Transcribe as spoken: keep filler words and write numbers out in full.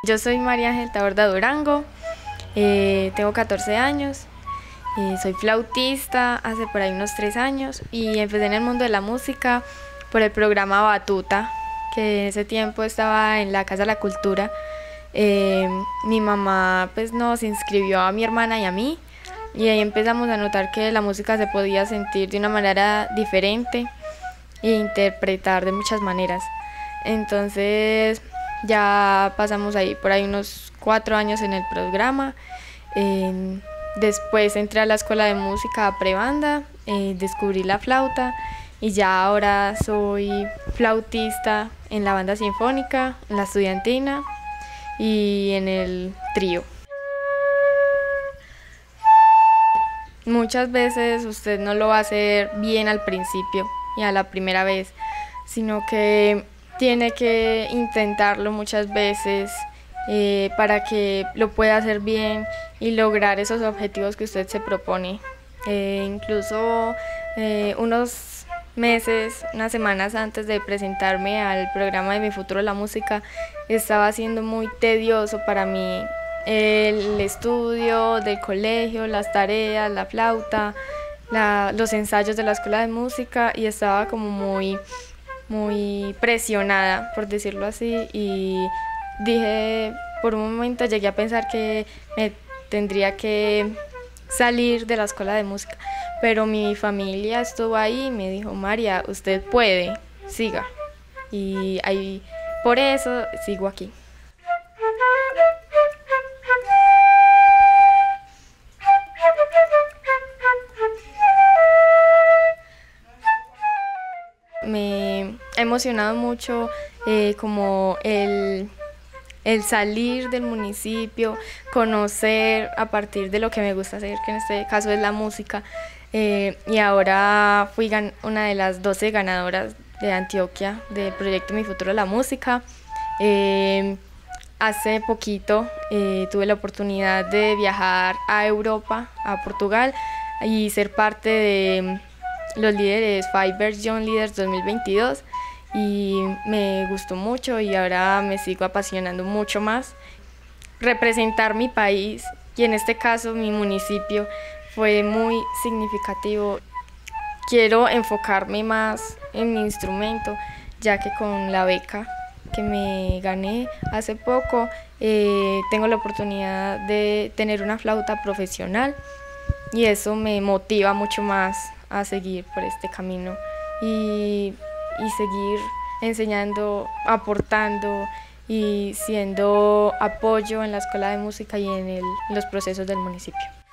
Yo soy María Ángel Taborda Durango, eh, tengo catorce años, eh, soy flautista hace por ahí unos tres años y empecé en el mundo de la música por el programa Batuta, que en ese tiempo estaba en la Casa de la Cultura. Eh, mi mamá pues nos inscribió a mi hermana y a mí y ahí empezamos a notar que la música se podía sentir de una manera diferente e interpretar de muchas maneras. Entonces ya pasamos ahí por ahí unos cuatro años en el programa. Eh, después entré a la escuela de música a prebanda, eh, descubrí la flauta y ya ahora soy flautista en la banda sinfónica, en la estudiantina y en el trío. Muchas veces usted no lo va a hacer bien al principio y a la primera vez, sino que tiene que intentarlo muchas veces eh, para que lo pueda hacer bien y lograr esos objetivos que usted se propone. Eh, incluso eh, unos meses, unas semanas antes de presentarme al programa de Mi Futuro la Música, estaba siendo muy tedioso para mí el estudio del colegio, las tareas, la flauta, la, los ensayos de la escuela de música, y estaba como muy, muy presionada, por decirlo así, y dije, por un momento llegué a pensar que me tendría que salir de la escuela de música, pero mi familia estuvo ahí y me dijo: María, usted puede, siga, y ahí, por eso sigo aquí. Me ha emocionado mucho eh, como el, el salir del municipio, conocer a partir de lo que me gusta hacer, que en este caso es la música, eh, y ahora fui gan una de las doce ganadoras de Antioquia del proyecto Mi Futuro la Música. Eh, hace poquito eh, tuve la oportunidad de viajar a Europa, a Portugal, y ser parte de los líderes Fiverr Young Leaders dos mil veintidós, y me gustó mucho y ahora me sigo apasionando mucho más. Representar mi país, y en este caso mi municipio, fue muy significativo. Quiero enfocarme más en mi instrumento, ya que con la beca que me gané hace poco eh, tengo la oportunidad de tener una flauta profesional, y eso me motiva mucho más a seguir por este camino y, y seguir enseñando, aportando y siendo apoyo en la escuela de música y en, el, en los procesos del municipio.